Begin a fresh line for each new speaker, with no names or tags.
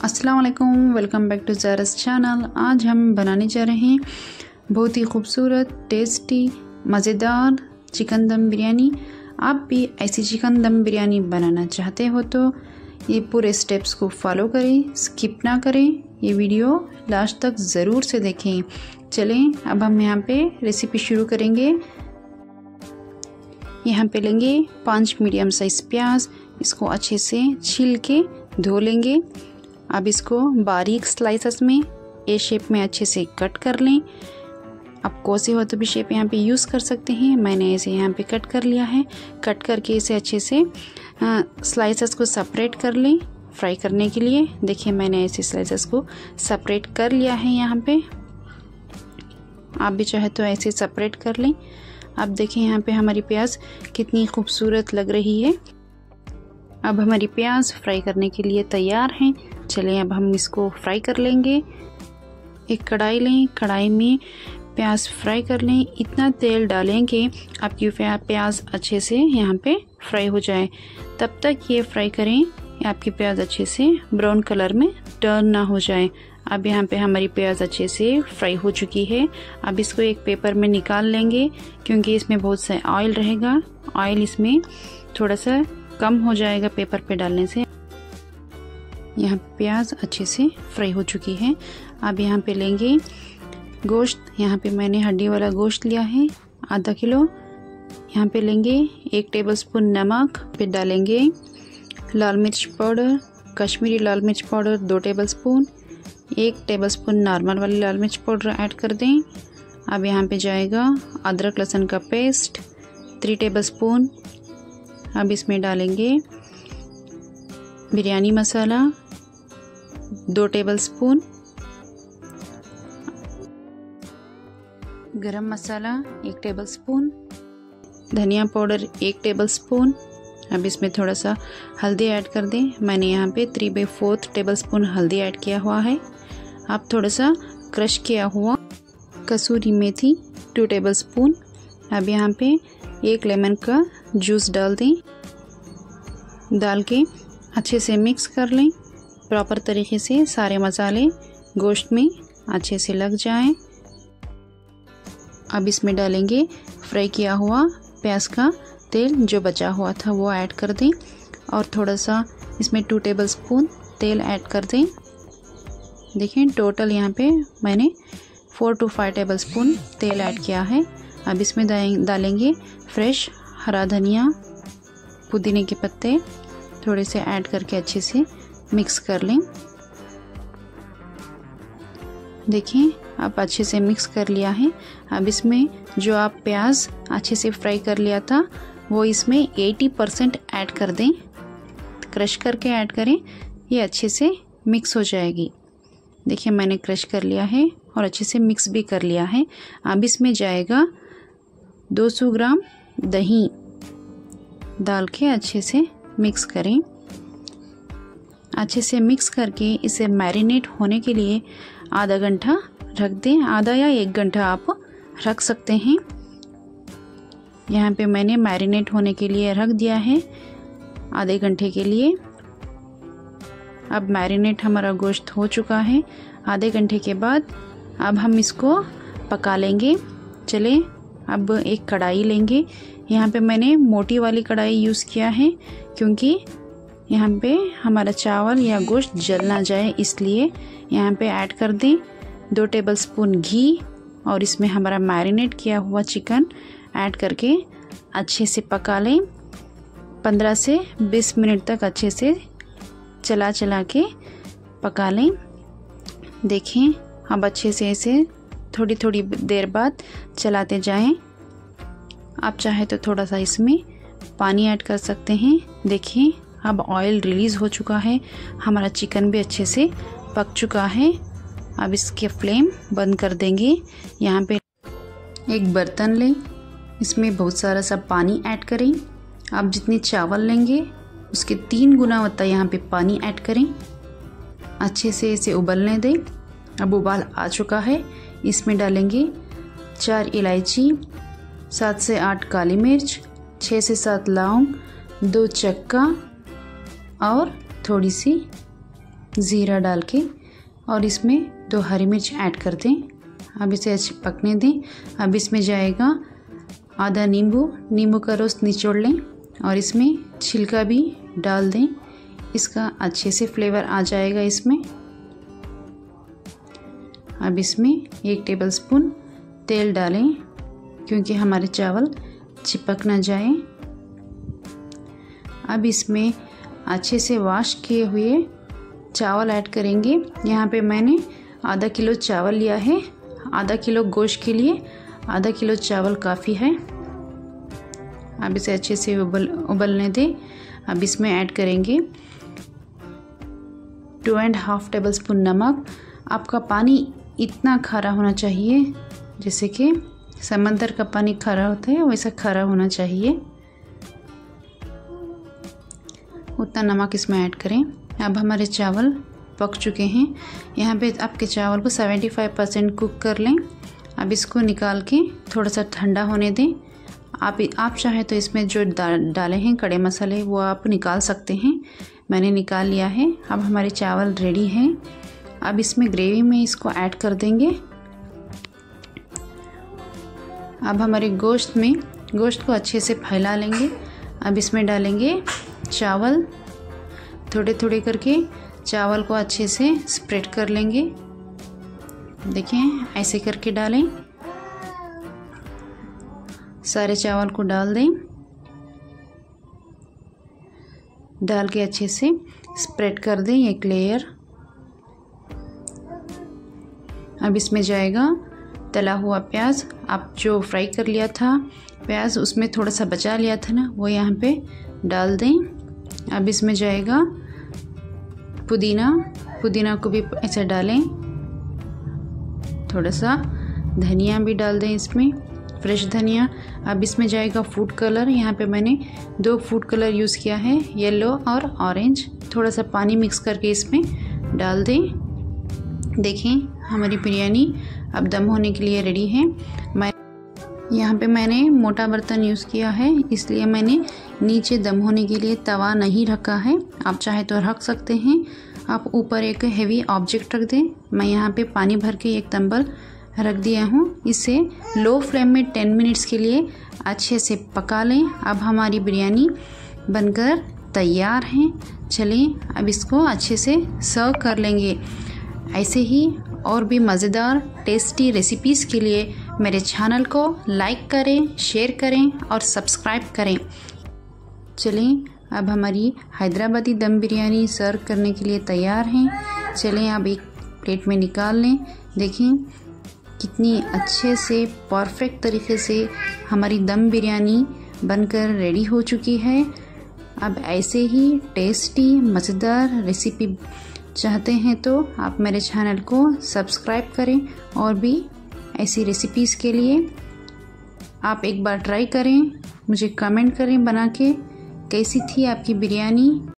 अस्सलाम वालेकुम, welcome back to Zara's channel. आज हम बनाने जा रहे हैं बहुत ही खूबसूरत, टेस्टी, मज़ेदार चिकन दम बिरयानी। आप भी ऐसी चिकन दम बिरयानी बनाना चाहते हो तो ये पूरे स्टेप्स को फॉलो करें, स्किप ना करें, ये वीडियो लास्ट तक ज़रूर से देखें। चलें अब हम यहाँ पे रेसिपी शुरू करेंगे। यहाँ पे लेंगे 5 मीडियम साइज़ प्याज, इसको अच्छे से छील के धो लेंगे। अब इसको बारीक स्लाइसेस में ए शेप में अच्छे से कट कर लें। आप कौन से हो तो भी शेप यहाँ पे यूज़ कर सकते हैं। मैंने इसे यहाँ पे कट कर लिया है। कट करके इसे अच्छे से स्लाइसेस को सेपरेट कर लें फ्राई करने के लिए। देखिए मैंने ऐसे स्लाइसेस को सेपरेट कर लिया है यहाँ पे। आप भी चाहे तो ऐसे सेपरेट कर लें। अब देखिए यहाँ पे हमारी प्याज कितनी खूबसूरत लग रही है। अब हमारी प्याज फ्राई करने के लिए तैयार हैं। चलिए अब हम इसको फ्राई कर लेंगे। एक कढ़ाई लें, कढ़ाई में प्याज फ्राई कर लें। इतना तेल डालें कि आपकी प्याज अच्छे से यहाँ पे फ्राई हो जाए। तब तक ये फ्राई करें आपकी प्याज अच्छे से ब्राउन कलर में टर्न ना हो जाए। अब यहाँ पे हमारी प्याज अच्छे से फ्राई हो चुकी है। अब इसको एक पेपर में निकाल लेंगे क्योंकि इसमें बहुत सा ऑयल रहेगा। ऑयल इसमें थोड़ा सा कम हो जाएगा पेपर पे डालने से। यहाँ प्याज अच्छे से फ्राई हो चुकी है। अब यहाँ पे लेंगे गोश्त। यहाँ पे मैंने हड्डी वाला गोश्त लिया है आधा किलो। यहाँ पे लेंगे 1 टेबलस्पून नमक। फिर डालेंगे लाल मिर्च पाउडर, कश्मीरी लाल मिर्च पाउडर 2 टेबलस्पून। 1 टेबलस्पून नॉर्मल वाली लाल मिर्च पाउडर ऐड कर दें। अब यहाँ पे जाएगा अदरक लहसुन का पेस्ट 3 टेबलस्पून। अब इसमें डालेंगे बिरयानी मसाला 2 टेबलस्पून, गरम मसाला 1 टेबलस्पून, धनिया पाउडर 1 टेबलस्पून। अब इसमें थोड़ा सा हल्दी ऐड कर दें। मैंने यहाँ पे 3/4 टेबलस्पून हल्दी ऐड किया हुआ है। अब थोड़ा सा क्रश किया हुआ कसूरी मेथी 2 टेबलस्पून। अब यहाँ पे 1 लेमन का जूस डाल दें। डाल के अच्छे से मिक्स कर लें प्रॉपर तरीके से। सारे मसाले गोश्त में अच्छे से लग जाएं। अब इसमें डालेंगे फ्राई किया हुआ प्याज का तेल जो बचा हुआ था वो ऐड कर दें और थोड़ा सा इसमें 2 टेबलस्पून तेल ऐड कर दें। देखिए टोटल यहाँ पे मैंने 4 to 5 टेबलस्पून तेल ऐड किया है। अब इसमें डालेंगे फ्रेश हरा धनिया, पुदीने के पत्ते थोड़े से ऐड करके अच्छे से मिक्स कर लें। देखिए अब अच्छे से मिक्स कर लिया है। अब इसमें जो आप प्याज अच्छे से फ्राई कर लिया था वो इसमें 80% ऐड कर दें। क्रश करके ऐड करें, ये अच्छे से मिक्स हो जाएगी। देखिए मैंने क्रश कर लिया है और अच्छे से मिक्स भी कर लिया है। अब इसमें जाएगा 200 ग्राम दही डाल के अच्छे से मिक्स करें। अच्छे से मिक्स करके इसे मैरिनेट होने के लिए आधा घंटा रख दें। आधा या 1 घंटा आप रख सकते हैं। यहाँ पे मैंने मैरिनेट होने के लिए रख दिया है आधे घंटे के लिए। अब मैरिनेट हमारा गोश्त हो चुका है। आधे घंटे के बाद अब हम इसको पका लेंगे। चले अब एक कढ़ाई लेंगे। यहाँ पे मैंने मोटी वाली कढ़ाई यूज़ किया है क्योंकि यहाँ पे हमारा चावल या गोश्त जल ना जाए, इसलिए यहाँ पे ऐड कर दें 2 टेबलस्पून घी और इसमें हमारा मैरिनेट किया हुआ चिकन ऐड करके अच्छे से पका लें। 15 से 20 मिनट तक अच्छे से चला चला के पका लें। देखें अब अच्छे से इसे थोड़ी थोड़ी देर बाद चलाते जाएं। आप चाहे तो थोड़ा सा इसमें पानी ऐड कर सकते हैं। देखिए अब ऑयल रिलीज़ हो चुका है। हमारा चिकन भी अच्छे से पक चुका है। अब इसके फ्लेम बंद कर देंगे। यहाँ पे एक बर्तन लें, इसमें बहुत सारा सा पानी ऐड करें। आप जितने चावल लेंगे उसके 3 गुना होता यहाँ पे पानी ऐड करें। अच्छे से इसे उबलने दें। अब उबाल आ चुका है। इसमें डालेंगे 4 इलायची, 7 से 8 काली मिर्च, 6 से 7 लौंग, 2 चक्का और थोड़ी सी ज़ीरा डाल के और इसमें 2 हरी मिर्च ऐड कर दें। अब इसे अच्छे पकने दें। अब इसमें जाएगा आधा नींबू का रस निचोड़ लें और इसमें छिलका भी डाल दें। इसका अच्छे से फ्लेवर आ जाएगा इसमें। अब इसमें 1 टेबलस्पून तेल डालें क्योंकि हमारे चावल चिपक ना जाए। अब इसमें अच्छे से वॉश किए हुए चावल ऐड करेंगे। यहाँ पे मैंने आधा किलो चावल लिया है। आधा किलो गोश्त के लिए आधा किलो चावल काफ़ी है। अब इसे अच्छे से उबलने दें। अब इसमें ऐड करेंगे 2.5 टेबलस्पून नमक। आपका पानी इतना खारा होना चाहिए जैसे कि समंदर का पानी खारा होता है, वैसा खारा होना चाहिए, उतना नमक इसमें ऐड करें। अब हमारे चावल पक चुके हैं। यहाँ पे आपके चावल को 75% कुक कर लें। अब इसको निकाल के थोड़ा सा ठंडा होने दें। आप चाहे तो इसमें जो डाले हैं खड़े मसाले वो आप निकाल सकते हैं। मैंने निकाल लिया है। अब हमारे चावल रेडी हैं। अब इसमें ग्रेवी में इसको ऐड कर देंगे। अब हमारे गोश्त को अच्छे से फैला लेंगे। अब इसमें डालेंगे चावल, थोड़े थोड़े करके चावल को अच्छे से स्प्रेड कर लेंगे। देखिए ऐसे करके डालें। सारे चावल को डाल दें। डाल के अच्छे से स्प्रेड कर दें एक लेयर। अब इसमें जाएगा तला हुआ प्याज। आप जो फ्राई कर लिया था प्याज, उसमें थोड़ा सा बचा लिया था ना, वो यहाँ पे डाल दें। अब इसमें जाएगा पुदीना को भी ऐसे डालें। थोड़ा सा धनिया भी डाल दें इसमें, फ्रेश धनिया। अब इसमें जाएगा फूड कलर। यहाँ पे मैंने 2 फूड कलर यूज़ किया है, येलो और ऑरेंज। थोड़ा सा पानी मिक्स करके इसमें डाल दें। देखें हमारी बिरयानी अब दम होने के लिए रेडी है। यहाँ पे मैंने मोटा बर्तन यूज़ किया है, इसलिए मैंने नीचे दम होने के लिए तवा नहीं रखा है। आप चाहे तो रख सकते हैं। आप ऊपर एक हेवी ऑब्जेक्ट रख दें। मैं यहाँ पे पानी भर के एक तंबल रख दिया हूँ। इसे लो फ्लेम में 10 मिनट्स के लिए अच्छे से पका लें। अब हमारी बिरयानी बनकर तैयार है। चलें अब इसको अच्छे से सर्व कर लेंगे। ऐसे ही और भी मज़ेदार टेस्टी रेसिपीज़ के लिए मेरे चैनल को लाइक करें, शेयर करें और सब्सक्राइब करें। चलें अब हमारी हैदराबादी दम बिरयानी सर्व करने के लिए तैयार हैं। चलें अब एक प्लेट में निकाल लें। देखें कितनी अच्छे से परफेक्ट तरीके से हमारी दम बिरयानी बनकर रेडी हो चुकी है। अब ऐसे ही टेस्टी मज़ेदार रेसिपी चाहते हैं तो आप मेरे चैनल को सब्सक्राइब करें। और भी ऐसी रेसिपीज़ के लिए आप एक बार ट्राई करें, मुझे कमेंट करें बना के कैसी थी आपकी बिरयानी।